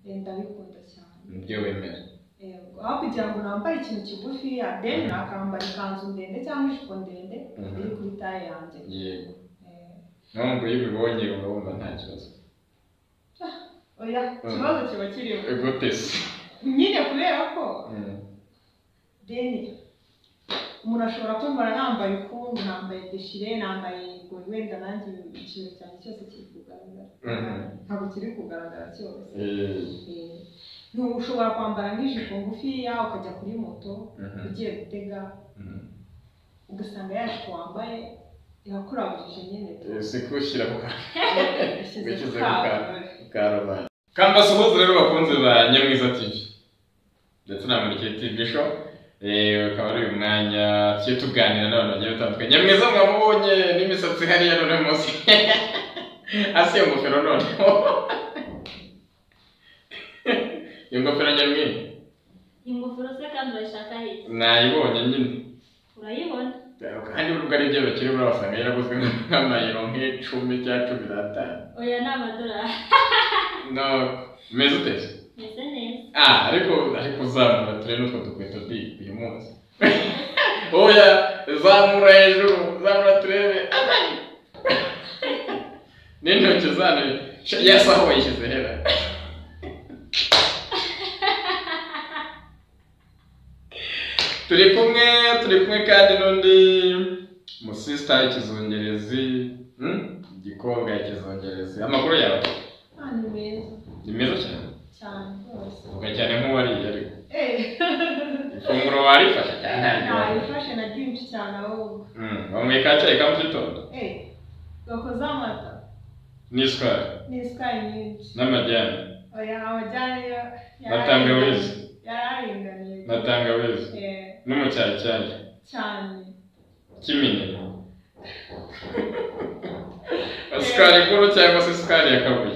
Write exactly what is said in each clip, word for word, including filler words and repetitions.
ndabikunda cyane nibyo wemera yego aho kugira ngo nambare ikintu kigufi ya then nakambara ikanzu ndende cyangwa ijipo ndende iri kuri taye yanjye yego ntabwo iyo ubibonye urabona nta kibazo oya ikibazo kiba kirimo gute se nyine kubera ko then umuntu ashobora kumbara nambaye ukuntu nambaye deshire nambaye ngo wenda nanjye ikintu cyane cyose kiri kugaragara ntabwo kiri kugaragara cyose ntushobora kwambara nk'ijipo ngufiya ukajya kuri moto ugiye gutega ugasanga yajipo wambaye irakurabujije nyine si kushyira ku karubanda kambasuhuza rero bakunze ba Nyamwiza T V ndetse na Murike T V show ukaba ari uyu mwanya tugiye tuganira n'abantu bagiye batandukanye Nyamwiza mwamubonye n'imisatsi hariya none munsi hasi iyo ngofero noneho iyo ngofero Nyamwiza ingofero se kandi urashaka he nayibonye nyine urayibona kandi urubwo ari ibyo bakiri burabasanga yaraguzwe nk'amayero nk'icumi cyangwa cumi n'atanu oya ni amadolari no meze uteze meze neza ah ariko ariko uzamura turebe n'utwo dukweto di uyu munsi oya zamura hejuru zamura turebe n'intoki zane yasa aho wayishyize hera turi kumwe turi kumwe kandi n'undi musista y'ikizungerezi igikobwa y'ikizungerezi amakuru yawe ni meza ni meza cyane cyane rwose uvuga cyane nk'uwariye ariko eh ifunguro warifashe cyane narifashe na byinshi cyane ahubwo wamwe ka cyayi ka mu gitondo eh gakoze amata n'isukari n'isukari nyinshi n'amajyane oya amajyane na tangawizi yararinganiye na tangawizi n'umucyayicyayi cyane kiminini isukari nkuru cyangwa se isukari ya kabuye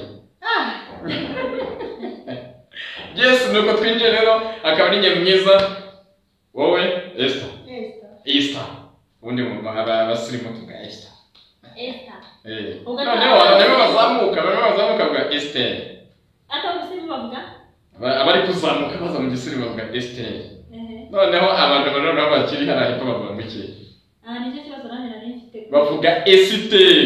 yes nuko twinjiye rero akaba ari Nyamwiza wowe Esther Esther ubundi mu abasirimu tuga Esther Esther eh noneho abantu bazamuka bari bazamuka bwa Esther ata ubusirimu bavuga abari kuzamuka baza mu gisirimu bavuga Esther noneho abantu barona bakiri hara hepfo bavuga ngo iki ah nicyo kibazo nanjye nari mfite bavuga Esther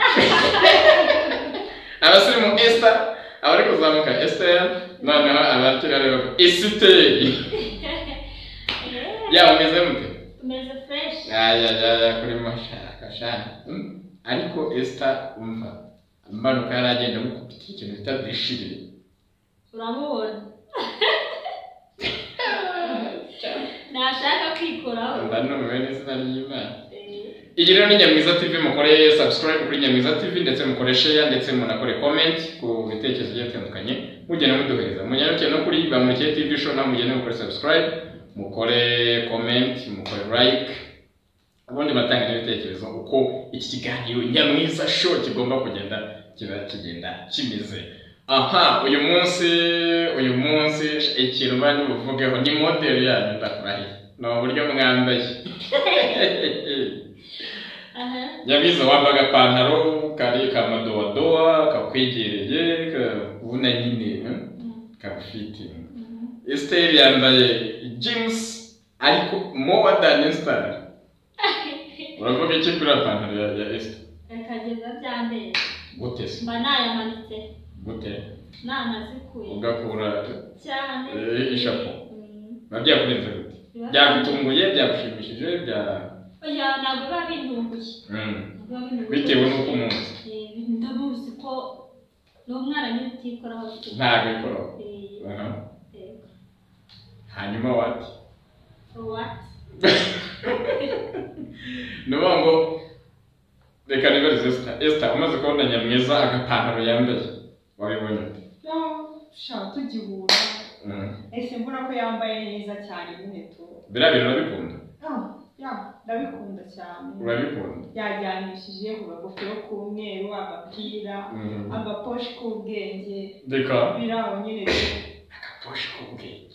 abasirimu Esther abari kuzamuka Esther noneho abakiri hara bavuga Esther ya umeze mute umeze fresh ya ya ya kuri mashaka shana ariko Esther umva amanuka yaragenda gukubita ikintu bita deshire uramubona nashaka kwikoraho ndanumiwe n'izina ry'Imana iyi rero ni Nyamwiza T V mukore subscribe kuri Nyamwiza T V ndetse mukore share ndetse munakore comment ku bitekerezo bye bitandukanye mugena muduhereza munyaruke no kuri ba Murike T V show na mugena mukore subscribe mukore comment mukore like ubundi batanga ibitekerezo uko iki kiganiro Nyamwiza show kigomba kugenda kiba kigenda kimeze aha uyu munsi uyu munsi ikintu bari buvugeho ni model yanyu ndakurahi no buryo mwambaye aha Nyamwiza wambaga pantaro kari kamadodoa kakwegereye ubuna nyine kafiti Esther yambaye jeans ariko more than style uravuga iki kuri pantaro ya Esther kageza byandeye gute se mba nayamanitse gute nanazikuye ugakura cyane ishapo babya kurenza gute byagutunguye byagushimishije bya oya ntabwo biba bintunguye bitewe n'uko umunsi ndamuzi ko ni umwana nyine utikoraho ntabwo ikoraho hanyuma wati wati nuba ngo reka nibarize Esther Esther umaze kubona Nyamwiza agapantaro yambaye wabibonye ute sha tugihura ese mbona ko yambaye neza cyane nyine tu bira bintu urabikunda ah ya ndabikunda cyane urabikunda yajyanishije ku gafero k'umweru agapira agaposhi k'ubwenge deka biraho nyine agaposhi k'ubwenge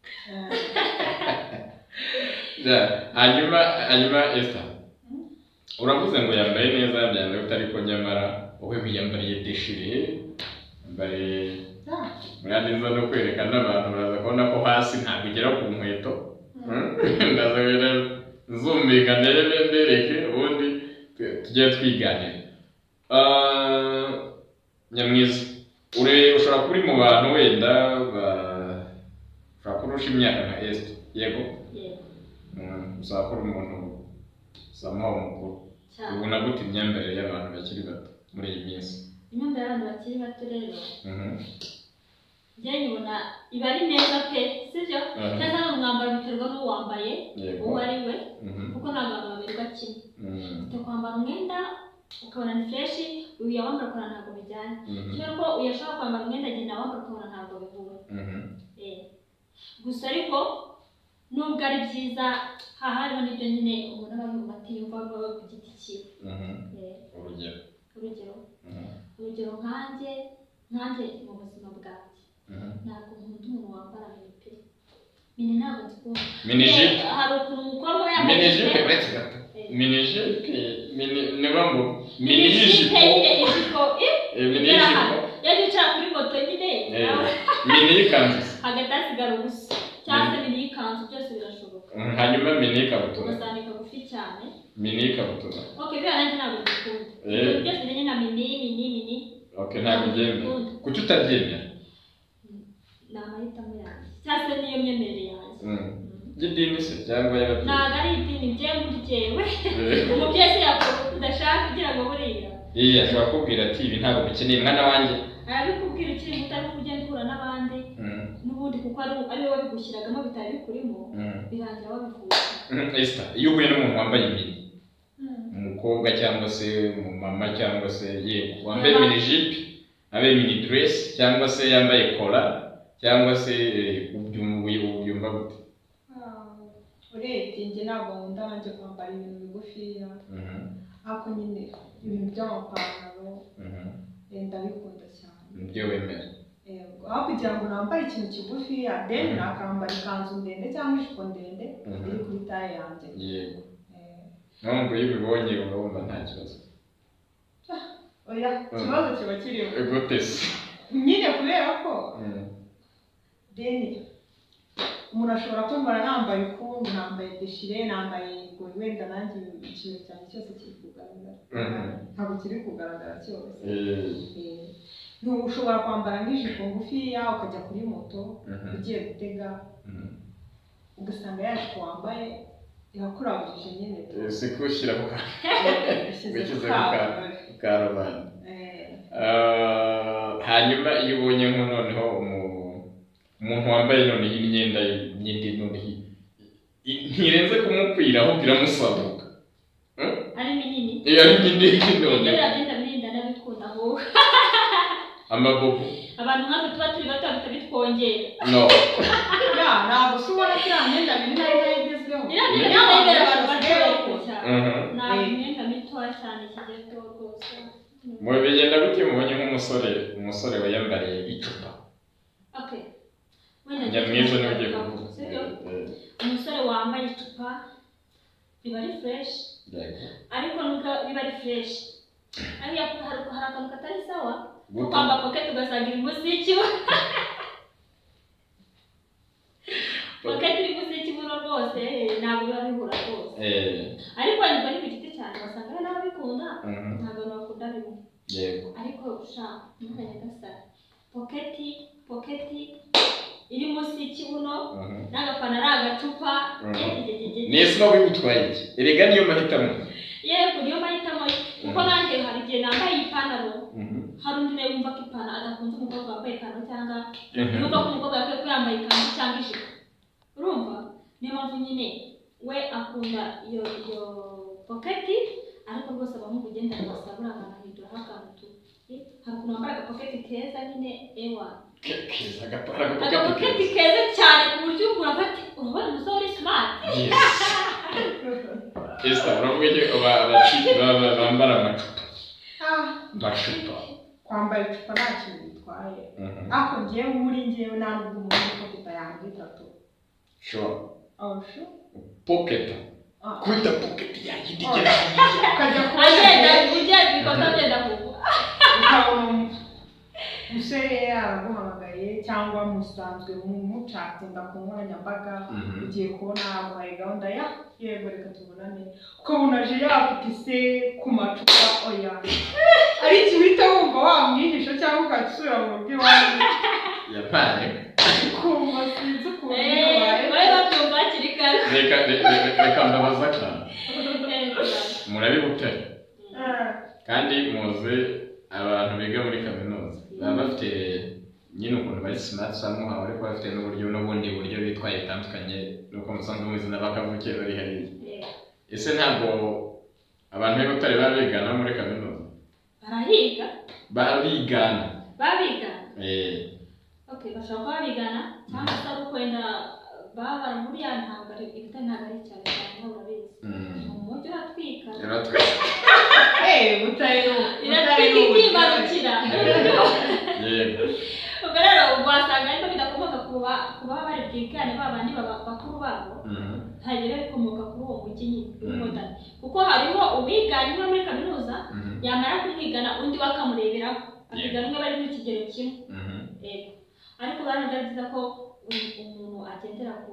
ya hanyuma hanyuma Esther uravuze ngo yambaye neza byanditse ariko nyamara wowe wiyambariye deshire yambaye Mwandi nza no kwerekana abantu baraza kubona ko hasi ntabwo igera ku nkweto. Ndaza rero zumika ndebe mbereke ubundi tujye twiganira. Ah Nyamwiza ure ushobora kuri mu bantu wenda ushobora kurusha imyaka nka Esther yego uzakora umuntu somehow mukuru ubona gute imyambere y'abantu bakiri bato muri iyi minsi? Imyambere y'abantu bakiri bato rero njye nyibona iba ari neza pe sibyo cyangwa no mwambaro biterwa n'uwo wambaye uwo ari we kuko ntabwo abantu baberwa kimwe ufite kwambara umwenda ukabona ni fresh uyu wambara ukabona ntabwo bijyanye kubera ko uyashaka kwambara umwenda agenda wambara ukabona ntabwo bihuye gusa ariko nubwo ari byiza hahariho n'ibyo nyine umuntu aba yumva atiyumva ngo ku giti cyiwe. Urugero urugero urugero nkanjye nkanjye mu buzima bwanjye ntabwo nkunda umuntu wambara mini mini ntabwo nzikunda mini jipe hari ukuntu umukobwa yambaye mini jipe uretse gato mini jipe mini niba ngo mini jipe ijipo mini jipo yajya ucara kuri moto nyine mini y'ikanzu hagati hasigara ubusa cyangwa se mini y'ikanzu byose birashoboka hanyuma mini y'ikabutura ugasanga ikagufi cyane mini y'ikabutura okay bya nanjye ntabwo mbikunda byose nyine na mini mini mini okay ntabwo byemera kuki utabyemera? Ni amahitamo yanjye cyangwa se niyo myemerere yanjye y'idini se cyangwa y'ababyeyi? ntabwo ari idini njye muryewe umubyeyi se yakora udashaka kugira ngo buriya iya ashobora kubwira ati ibi ntabwo bikeneye mwana wanjye arabikubwira ukiri muto ariko ugenda uhura n'abandi n'ubundi kuko ari wowe wabigushyiragamo bitari bikurimo birangira wabikura. Esther iyo uhuye n'umuntu wambaye mini umukobwa cyangwa se umumama cyangwa se yego wambaye mini jipe abe mini dress cyangwa se yambaye kola cyangwa se ubyumva gute? urebye njye ntabwo nkunda nanjye kwambara ibintu bigufiya ariko nyine ibintu by'amapantaro ndabikunda cyane. Nibyo wemera? Yego aho kugira ngo nambare ikintu kigufiya then nakambara ikanzu ndende cyangwa ijipo ndende iri kuri taye yanjye. Yego ntabwo iyo ubibonye urabumva nta kibazo? Oya ikibazo kiba kiriho gute se? nyine kubera ko then umuntu ashobora kwambara nambaye ukuntu nambaye deshire nambaye ngo wenda nanjye ikintu cyane cyose kiri kugaragara ntabwo kiri kugaragara cyose. Ushobora kwambara nk'ijipo ngufiya ukajya kuri moto ugiye gutega ugasanga ya jipo wambaye irakurabujije nyine si kushyira ku karubanda. Hanyuma iyo ubonye nko noneho umuntu wambaye noneho imyenda myinshi noneho ntirenze kumukwira ahubwo iramusabuka ari minini iyo ari minini none agenda mirinda n'abikunda ahubwo amabobo abantu nk'abo tuba turi bato bitabitwongera no ya ntabwo usubona ko iriya myenda minini ari nayo igezweho iriya myenda y'ibera abantu baryoherwa cyane ntabwo imyenda mitoya cyane kigezweho rwose. mu bigenda gute mubonye nk'umusore umusore wayambariye icupa? okay Nyamwiza niwe ugiye kuvuga umusore wambaye icupa biba ari fresh ariko nuko biba ari fresh ariko hari akantu katari sawa kwamba pocket ugasanga iri munsi y'ikibuno pocket iri munsi y'ikibuno rwose ntabwo biba bihura rwose ariko niba ari ku giti cyane basanga hari n'ababikunda ntabwo bakunda bimwe yego ariko ushaka ntukajya gasara pocket pocket iri munsi y'ikibuno n'agapantaro agacupa nese nawe wigutwaye iki? Erega niyo mahitamo yego niyo mahitamo kuko nanjye hari igihe nambaye ipantaro hari undi nawe wumva ko ipantaro adakunze umukobwa wambaye ipantaro cyangwa yumva ko umukobwa yakwiye ko yambaye ikanzu cyangwa ijipo urumva niyo mpamvu nyine we akunda iyo iyo poketi ariko rwose abahungu ugenda basabura akanahinduraho akantu hari ukuntu wambaye agapoketi keza nyine ewa agapoketi keza cyane ku buryo umuntu afata urabona umusore uri smart. Esther uravuga ko bambara amacupa amacupa kwambara icupa nta kintu bitwaye ariko njyewe muri njyewe ntabwo umuntu pocket yanjye itatu sure oh sure pocket kwita pocket yanjye ndigera kajya agenda ugenda bikosa byenda kuko umusore araguhamagaye cyangwa musanzwe mucatinga ku nkoranyambaga ugiye kubona aguhaye gahunda ya yego reka tubonane ukabona aje yapfutse ku macupa oya ari ikibita wumva wamwihisha cyangwa ugasubira mu rugo iwawe yapaye kumva sinzi ukuntu yabaye bari babyumva hakiri kare reka reka ndabaza cyane murabibutare kandi muzi abantu biga muri kaminuza baba bafite nyine ukuntu bari smart somehow ariko bafite n'uburyo n'ubundi buryo bitwaye bitandukanye nuko musanzwe muzi n'abakavukiye bari hariya ese ntabwo abantu b'ibutare baba bigana muri kaminuza barahiga babigana babigana eh okay bashaka babigana cyangwa se ari ukwenda baba bari muri ya ntabwo ari ibita ntabwo ari cyane cyane urabizi umujyi uratwika uratwika eh butare iratwika ikibarukira yego ubwo rero wasanga ariko bidakomoka kuba kuba bari bwigane babandi bakuru babo hanyuma bikomoka kuri uwo mujyi nyine kuko hariho ubiganye nko muri kaminuza yamara kwigana undi wakamureberaho akigana umwe bari mu kigero kimwe yego ariko baranaga byiza ko umuntu agendera ku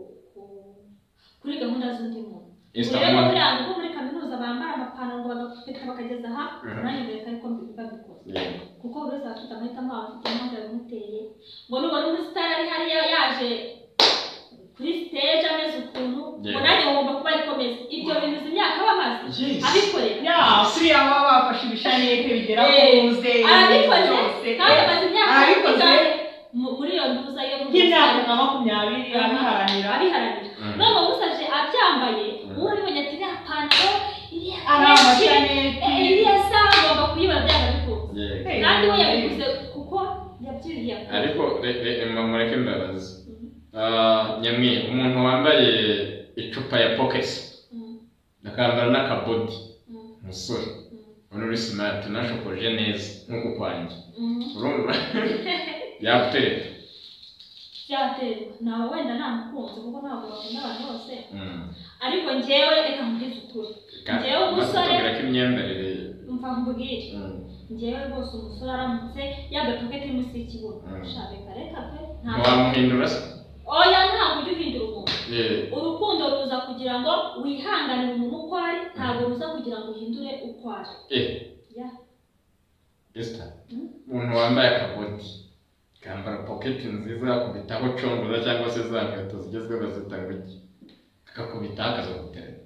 kuri gahunda z'undi muntu rero muri abo bo muri kaminuza bambara amapantaro ngo bagafita bakageza aha nanjye mbere ariko babikoze kuko buri wese afite amahitamo afite impamvu yabimuteye ngo nubona umusitari ari hariya yaje kuri stage ameze ukuntu ngo nanjye ngomba kuba ari komeza ibyo bintu imyaka bamaze abikorera ya kuriya baba bafashe ibishanete bigera ku muze arabikoze kandi amaze imyaka arabikoze muri iyo nduza yo mu myaka nka makumyabiri abiharanira abiharanira none umusaje abyambaye uwo ni bonyati ya pantaro iriya amashanete iriya saha ngomba kuyiba byarabikoze kandi we yabikoze kuko yabyiriye ariko mureke mbabazi nyamwe umuntu wambaye icupa ya pockets nakambara n'akabodi umusore ubona uri smart nashokoje neza nk'uko kwanjye urumva yabutereka byaterwa nawe wenda namukunze kuko ntabwo bakunda abantu bose ariko njyewe reka mubwize ukuri njyewe umusore imyambarire mva mbubwire njyewe rwose umusore aramutse yambaye pocket munsi y'ikibuno shabeka reka pe ntawamuhindura se oya ntabwo ujya uhindura umuntu urukundo ruza kugira ngo wihanganire umuntu uko ari ntabwo ruza kugira ngo uhindure uko ari ya Esther umuntu wambaye akabodi kambara pocket nziza akubitaho congoza cyangwa se za nkweto zigezweho bazita ngo iki kakakubita akaza gutereta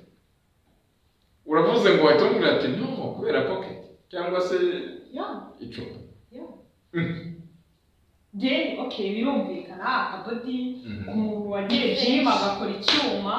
uravuze ngo wahita umubwira ati no kubera pocket cyangwa se icupa je okay birumvikana akabodi umuntu wagiye gym agakora icyuma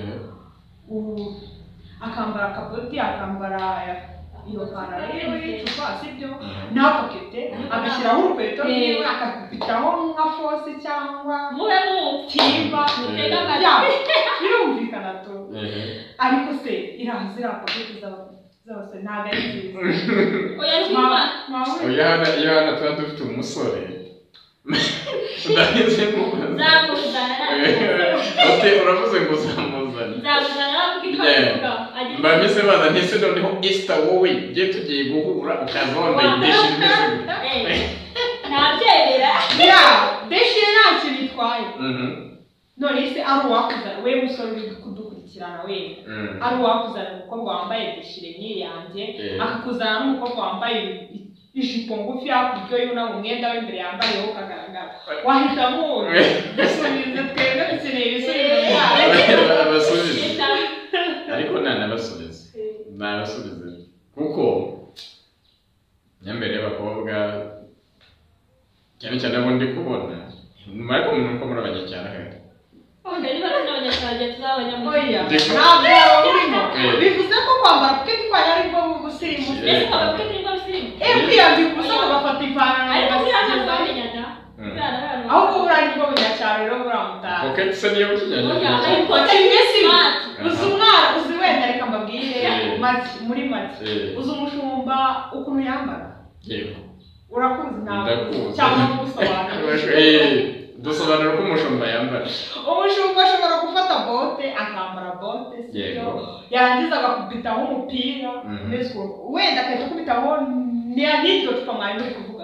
akambara akabodi akambara iyo pantaro y'icupa sibyo na pocket agashyiraho urukweto rwiwe akakubitaho nka force cyangwa mube mutimba mutega amajwi birumvikana to ariko se irazira pocket zose ntabwo ari nziza oya ntima oya hana iyo hana tuba dufite umusore ndahize mubaza zamuzana ote uravuze ngo zamuzana zamuzana kuko mba mise baza ntise noneho Esther wowe je tugiye guhura ukaza wambaye deshi imeze ntabyemera ya deshi nta kintu itwaye none se ari uwakuzana we musore uri kudukurikirana we ari uwakuzana umukobwa wambaye deshi nk'iyi yanjye akakuzana n'umukobwa wambaye ijipo ngufi yakuryo yuna mu mwenda w'imbere yambayeho ukagaragara wahitamo dusubize twebwe dukeneye ibisubizo byabo abasubize ariko nta nabasubize nabasubize kuko nyambere y'abakobwa cyane cyane abo ndi kubona nyuma y'uko umuntu uko muri abanyacyaro hera oya niba ari n'abanyacyaro tuzabanyamujyi ntabwo yaba burimo bivuze ko kwambara pocket twari ari bwo busirimu ese kwambara pocket ni bwo busirimu eh kwiyambika ubusa bagafata ipantaro ariko kuri hano bamenyaga ahubwo buriya ni bwo bunyacyaro rero buramutara pocket se niyo bukinyanya oya ariko smart uzi umwana uzi wenda reka mbabwire muri make uzi umushumba ukuntu yambara yego urakuzi ntabwo cyangwa gusobanura dusobanura ko umushumba yambara umushumba ashobora gufata bote akambara bote sibyo yarangiza agakubitaho umupira wenda akahita akubitaho n'iryo cupa mwari muri kuvuga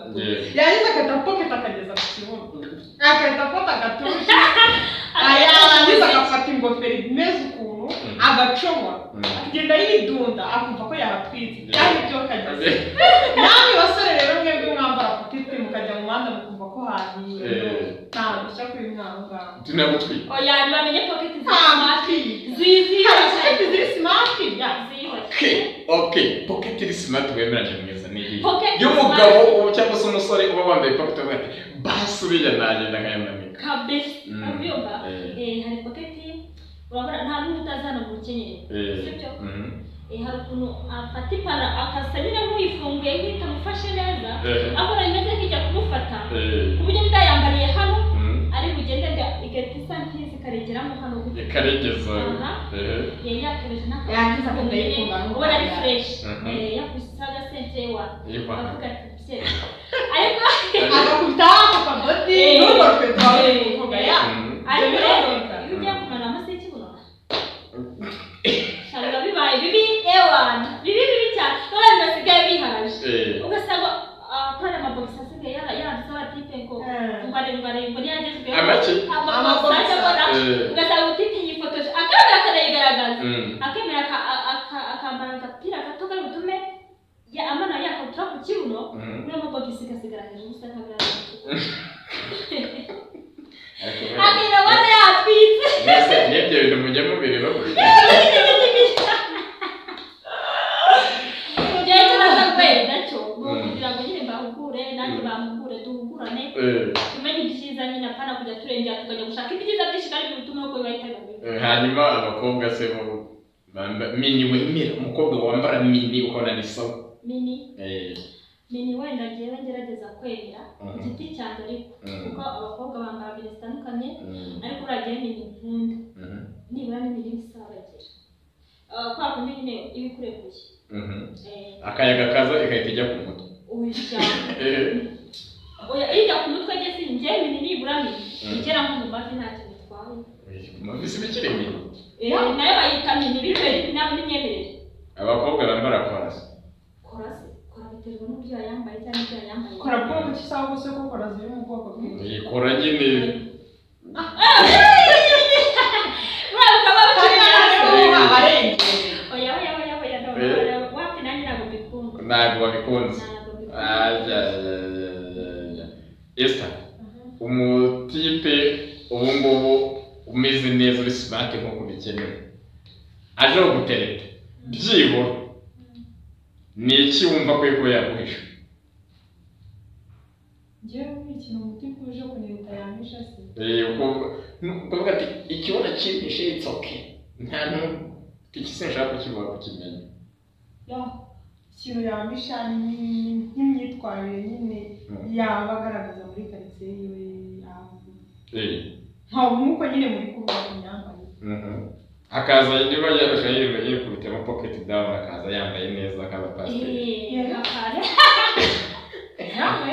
yagize akata pocket akageza ku kibuno akahita afata agatushi yarangiza agafata ingofero imeze ukuntu agacomora akagenda yidunda akumva ko yahatwitse kandi ibyo kageze namwe basore rero mwebwe mwambara petite mukajya mu muhanda mukumva ko hahiye ntabwo ushaka kuri mwanga tunabutwika oya bamenye pocket smart zizi pocket ziri smart ya okay okay pocket iri smart wemeranye mwiza ni iyi y'umugabo cyangwa se umusore uba wambaye pocket ati basi uriya nagenda nkayamamika kabisa abyumva eh hari pocket urabona nta n'umuntu utazana mu rukenyerero sibyo eh hari ukuntu afata ipara akasabira nk'uyifunguye nkita mufashe neza akora imeze nk'ijya kumufata ku buryo ndayambariye hano ari bugende igati santizi karegeramo hano karegeza eh eh yakereje nako yagize akadayifunga ubona ari fresh eh yakusaga sente wa avuga ati ariko agakubita papa body n'urwo rwego uvuga ya ariko rero iyo ugiye kumara amaseti buno shaka bibaye bibi ewana bibi bibi cyane none basigaye bihaje ugasanga pale amabogisi asigaye yanditseho atipe ngo ngare ngare ngo niyagezweho amabogisi ugasanga utipe yifotoje akabera akanayigaragaza akemera akambara agapira gato kari butume amana yakabutura ku kibuno muri amabogisi gasigara hejuru gusa ntagaragaza akira bane yatwitse nese nibyo bintu mujya mubiri no Jeje nasakwe nacho kugira ngo nyine bahugure nanjye bahugure duhugurane tumenye ibyiza nyine apana kujya turengera tukajya gushaka ibyiza byinshi kandi bituma uko bayitaga hanyuma abakobwa se bo mini wemera umukobwa wambara mini ukona ni sawa mini eh mini wenda giye ngerageza kwemera igiti cyane ariko kuko abakobwa bambara biri zitandukanye ariko uragiye mini nkunda nibura ni mini bisabagira kwa kundi nyine ibikurekuye akayaga kaza ikahita ijya ku mutwe uyisha oya ijya ku mutwe je sinje mini nibura mini igera nko mu mavi nta kintu twaye mavi si bikiri mini eh nayo bayita mini bitwe nabo n'imyemerere abakobwa bambara korasi korasi biterwa n'ubyo yambaye cyangwa ibyo yambaye kora bwoko cyangwa se ko kora ziri mu bwoko bwinshi ikora nyine murabuka babashimira abarenge oya oya oya oya wapi nanjye ntabwo mbikunda ntabwo wabikunze ajya Esther umutipe ubu ngubu umeze neza uri smart nk'uko bikenewe aje gutereta byibura ni iki wumva ko yego yaguhisha ngiye kwikina umutima uje kunita yamisha se eh uko kuvuga ati ikibona cyimpishe it's okay nta no tikisenshaka kukibona kukimenya ya ikintu yamisha ni nk'imyitwarire nyine yaba agaragaza muri karitsiye yiwe eh ntabwo nk'uko nyine muri kuvuga ku myambarire akaza niba yarusha yiwe yikubitemo pocket down akaza yambaye neza akaba pastor eh akare nawe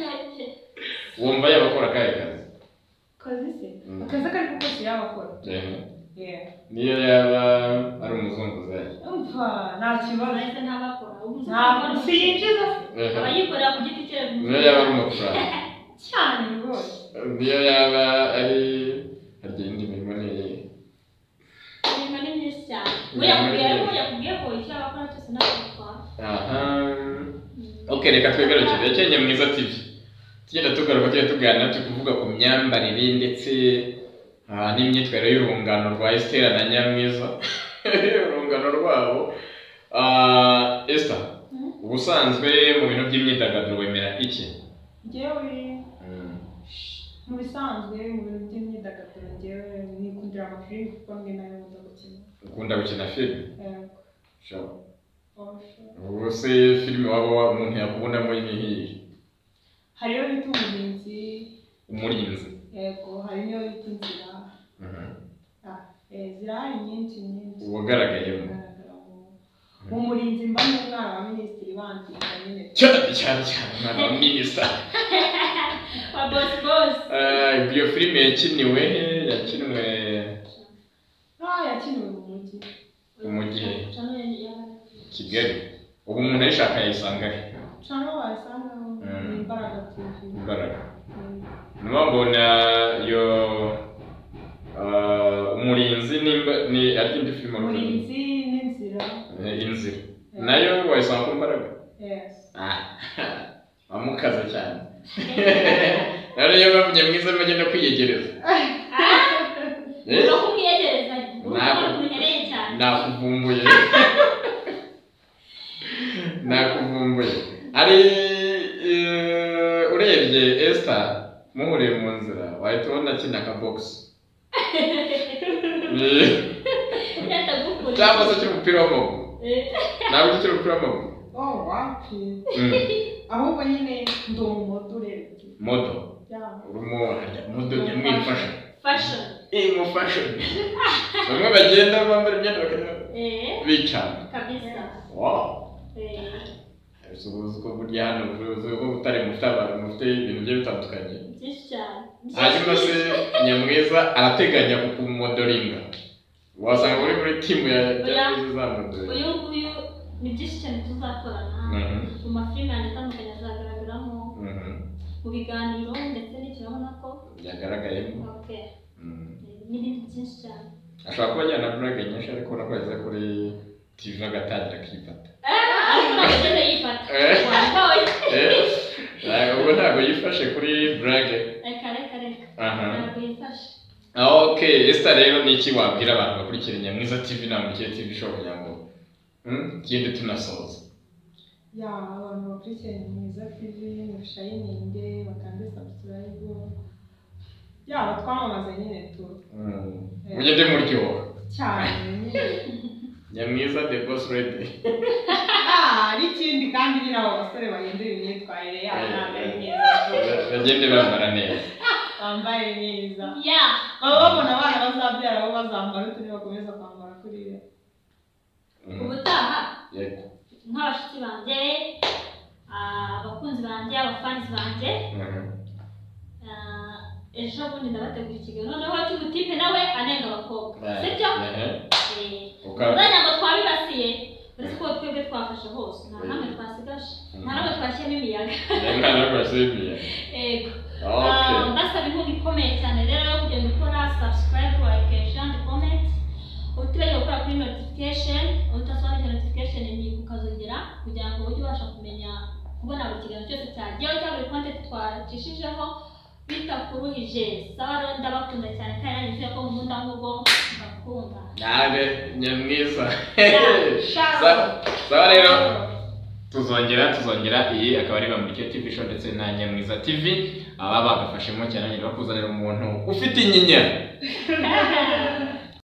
wumva yabakora kaye kazi kazi se akaza kari kose yabakora eh yeah niyo yaba ari umuzungu zaje umva nta kibazo nahise ntabakora ntabwo sinjiza abayikorera ku giti cye niyo yaba ari umuturage cyane rwose niyo yaba ari harya indi mirimo ni imirimo ni myinshi cyane we yakubwiye ariko yakubwiye ko icyo abakora cyose ntabwo aha okay reka twegarukire Kenya Mwiza T V tugenda tugaruka tugenda tuganira tukuvuga ku myambarire ndetse n'imyitwarire y'urungano rwa Esther na Nyamwiza urungano rwabo Esther ubusanzwe mu bintu by'imyidagaduro wemera iki ngewe mu bisanzwe mu bintu by'imyidagaduro ngewe nikundira amafilimi kuko mwe nayo nkunda gukina ukunda gukina filime yego sure ubu se filime waba umuntu yakubonamo n'iyi hariyo bita umurinzi umurinzi yego hari niyo bita inzira zirahari nyinshi nyinshi uwagaragayemo umurinzi mba n'umwana wa minisitiri bandika nyine cyane cyane cyane umwana wa minisita wa boss boss iyo filime yakiniwe yakinwe ah yakiniwe mu mujyi mu gihe Kigali ubu umuntu ayishaka yayisanga he cyane wayisangaho imbaraga T V. Imbaraga. Nubabona yo umurinzi ni ari indi filime umurinzi n'inzira. Inzira. Nayo wayisanga ku Imbaraga? Yes. Ah. Amukaza cyane. Rero iyo bavuye mwiza bagenda kwiyegereza. Uro kumwiyegereza. Uro kumwiyegereza cyane. Nakuvumbuye. Nakuvumbuye. Ari urebye Esther muhuriye mu nzira wahita ubona kina ka box. Cyangwa se cy'umupira w'amaguru. Ntabwo cy'umupira umupira w'amaguru. Oh, wapi. Ahubwo nyine ndi umumodo urebye. Modo? Yeah. Urumo modo nyamwe fashion. Fashion. Eh, mu fashion. Bamwe bagenda bambara imyenda bakajya. Eh. Bicana. Kabisa. Wow. Eh. Ubuzi ko burya hano ubuzi ko butari mufite abantu mufite ibintu bye bitandukanye. Byinshi cyane. Hanyuma se Nyamwiza arateganya kukumodoringa. Wasanga uri muri team ya Nyamwiza zamodoringa. Uyu uyu ni byinshi cyane tuzakorana. Mu mafilime atandukanye azagaragaramo. Mu biganiro ndetse n'ikirabona ko byagaragayemo. Okay. N'ibindi byinshi cyane. Ashobora kuba ajyana burage nyinshi ariko urabona ko yaza kuri T V agatangira akifata. Ariko agenda yifata. Wambaye. Ubwo ntabwo yifashe kuri burage. Reka reka reka. Ntabwo yifashe. Okay, Esther rero ni iki wabwira abantu bakurikira Nyamwiza T V na Murikiye T V show kugira ngo kindi tunasoza. Ya abantu bakurikira Nyamwiza T V mushayininge bakande subscribe. Ya batwamamaza nyine tu. Mugende muryoha. Cyane. Nyamwiza the boss ready. Ah, n'ikindi kandi nyine abo basore bahindura imyitwarire yabo ntabwo ari neza. Bagende bambara neza. Bambaye neza. Ya. Baba babona abana bazabyara bo bazambara utundi bakomeza kwambara kuriya. Ubutaha. Yego. Nk'abashyitsi banjye, abakunzi banjye, abafansi banjye. Ejo bundi ndabategura ikiganiro noneho cy'ubutipe nawe anenga abakobwa. Sibyo? Uzajya ngo twabibasiye uretse ko twebwe twafashe hose nta namwe twasigaje nta namwe twashyiramo imiyaga. Nta namwe twashyiramo imiyaga. Yego. Ndasaba inkunga ikomeye cyane rero yo kugenda ukora subscribe, like, share and comment. Utibajya gukora kuri notification, utasobanukira notification ni ukazongera kugira ngo ujye ubasha kumenya kubona buri kiganiro cyose cyagiyeho cyangwa buri content twacishijeho bitakuruhije. Sawa rero ndabakunda cyane kandi nanjye ko mukunda nk'ubwo mbakunda. Nawe Nyamwiza. Sawa rero tuzongera tuzongera iyi akaba ari Bamurikiye T V show ndetse na Nyamwiza T V aba bagafashemo cyane bakuzanira umuntu ufite inyinya.